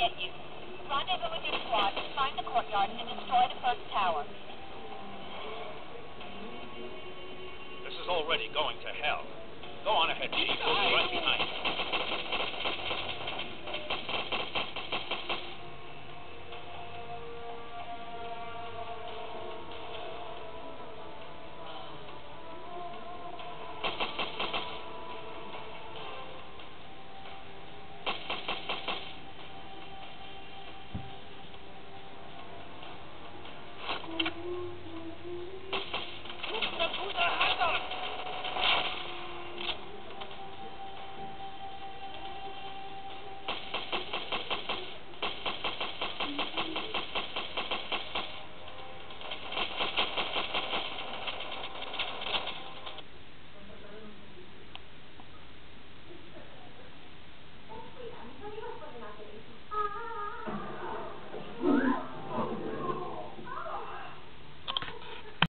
get you. Rendezvous with your squad, find the courtyard, and destroy the first tower. This is already going to hell. Go on ahead, Chief. We'll be right behind you.